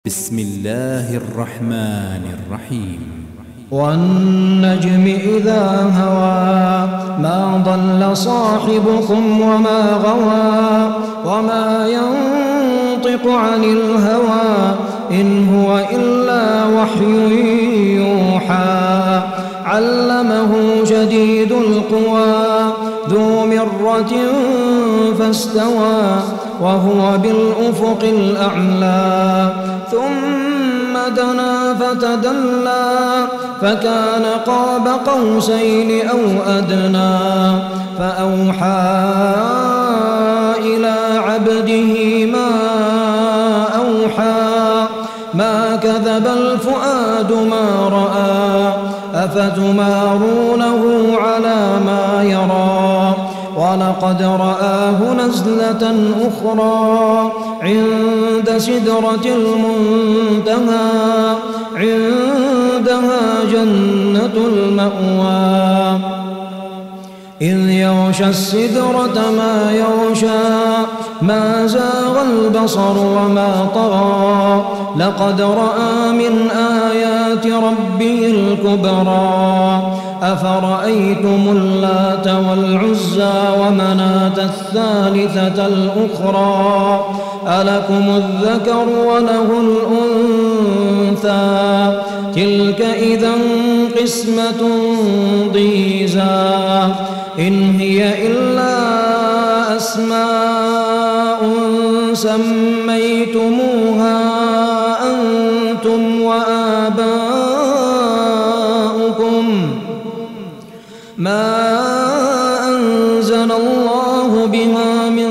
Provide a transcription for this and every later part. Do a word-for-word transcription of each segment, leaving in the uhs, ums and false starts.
بسم الله الرحمن الرحيم. والنجم إذا هوى ما ضل صاحبكم وما غوى وما ينطق عن الهوى إن هو إلا وحي يوحى علمه شديد القوى ذو مرة فاستوى وهو بالأفق الأعلى ثم دنا فتدلى فكان قاب قوسين أو أدنى فأوحى إلى عبده ما أوحى ما كذب الفؤاد ما رأى أفتمارونه على ما يرى ولقد رآه نزلة أخرى عند سدرة المنتهى عندها جنة المأوى إذ يغشى السدرة ما يغشى ما زاغ البصر وما طغى لقد رأى من آيات ربه الكبرى أفرأيتم اللات والعزى ومناة الثالثة الأخرى ألكم الذكر وله الأنثى تلك إذا قسمة ضيزى إن هي إلا أسماء سميتموها أنتم وآباؤكم ما أنزل الله بها من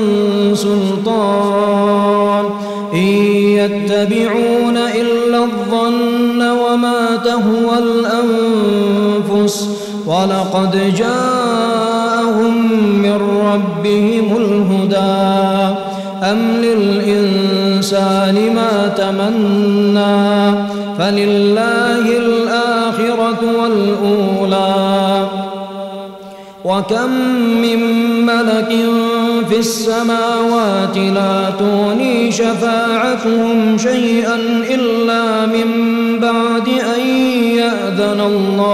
سلطان إن يتبعون إلا الظن وما تهوى الأنفس ولقد جاءهم من ربهم الهدى أم للإنسان ما تمنى فلله الآخرة والأولى وكم من ملك في السماوات لا تغني شفاعتهم شيئا إلا من بعد أن يأذن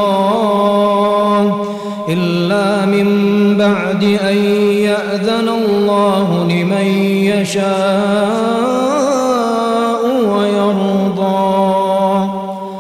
الله إلا من بعد أن يأذن الله لمن يشاء ويرضى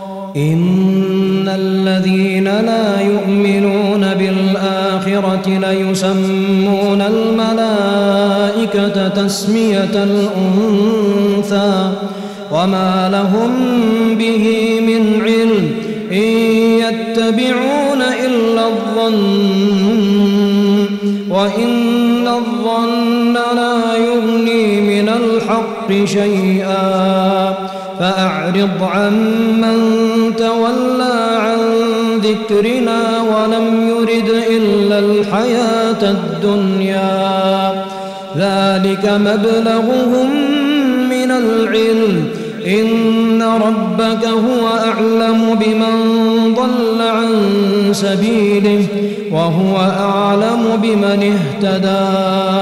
إن الذين لا يؤمنون بالآخرة ليسمون الملائكة تسمية الأنثى وما لهم به من علم إن يتبعون إلا الظن وإن الظن لا يغني من الحق شيئا فأعرض عمن تولى عن ذكرنا ولم يرد إلا الحياة الدنيا ذلك مبلغهم من العلم إن ربك هو أعلم بمن ضل عن سبيله وهو أعلم بمن اهتدى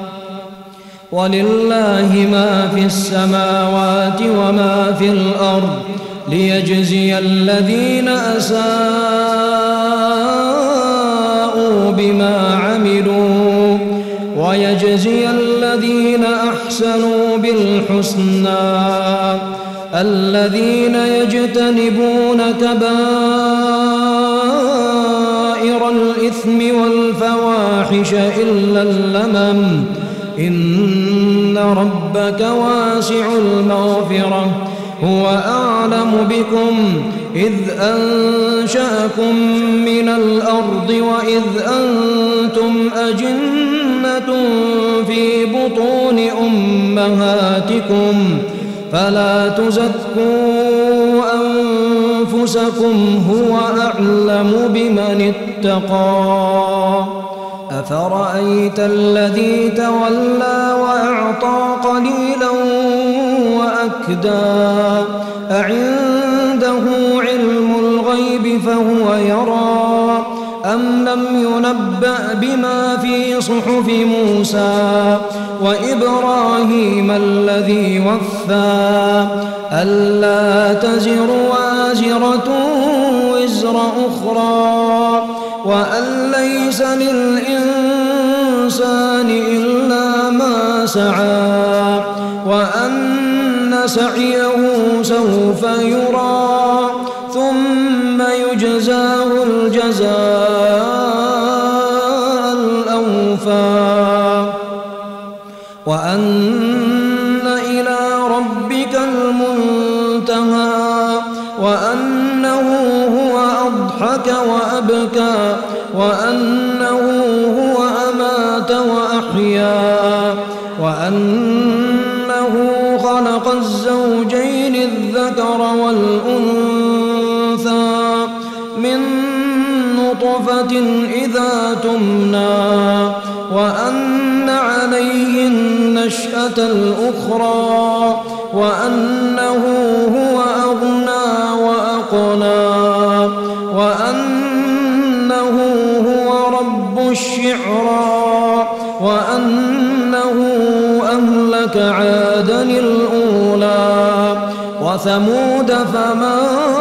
ولله ما في السماوات وما في الأرض ليجزي الذين أساءوا بما عملوا ويجزي الذين أحسنوا بالحسنى الذين يجتنبون كبائر الإثم والفواحش إلا اللمم إن ربك واسع المغفرة هو أعلم بكم إذ أنشأكم من الأرض وإذ أنتم أجنة في بطون أمهاتكم فلا تزكوا أنفسكم هو أعلم بمن اتقى أفرأيت الذي تولى وأعطى قليلا وأكدى أعنده علم الغيب فهو يرى أم لم ينبأ بما في صحف موسى وإبراهيم الذي وفى ألا تزر وازرة وزر أخرى وأن ليس للإنسان إلا ما سعى وأن سعيه سوف يرى ثم يجزاه الجزاء الأوفى وأن إلى ربك المنتهى وأنه هو أضحك وأبكى وأنه هو أمات وأحيا وأنه خلق الزوجين الذكر والأنثى من نطفة إذا تمنى وأن عليه النشأة الأخرى وأنه هو أغنى وأقنى وأنه هو رب الشعرى وأنه أهلك عادا الأولى وثمود فما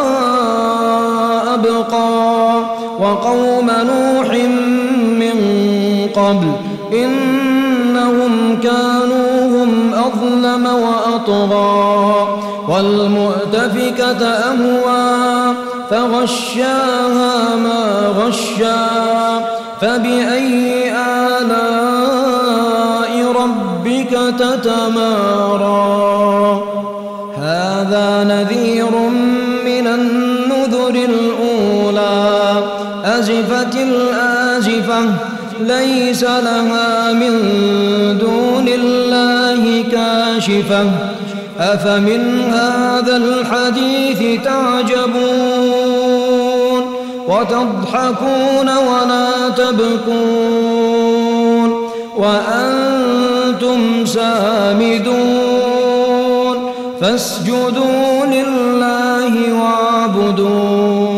أبقى وقوم نوح من قبل إنهم كانوا هم أظلم وأطغى والمؤتفكة أهوى فغشاها ما غشا فبأي آلاء ربك تتمارى هذا نذير من النذر الأولى أزفت الآزفة ليس لها من دون الله كاشفة أفمن هذا الحديث تعجبون وتضحكون ولا تبكون وأنتم سامدون فاسجدوا لله واعبدون